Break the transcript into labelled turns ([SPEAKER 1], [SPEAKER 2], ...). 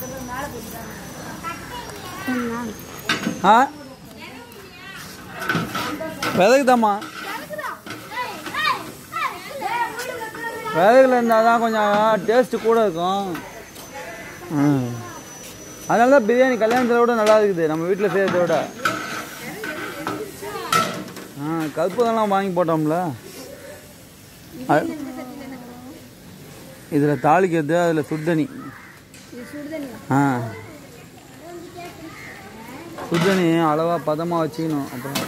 [SPEAKER 1] ஆ விதைக்குதாம்மா விதைகள் இருந்தால் தான் கொஞ்சம் டேஸ்ட்டு கூட இருக்கும். அதனால தான் பிரியாணி கல்யாணத்தில் விட நல்லா இருக்குது நம்ம வீட்டில் செய்கிறத விட. கருப்பதெல்லாம் வாங்கி போட்டோம்ல, இதில் தாளிக்கிறது, அதில் சுடுதண்ணி. சுடுதண்ணி அளவாக பதமாக வச்சுக்கணும். அப்புறம்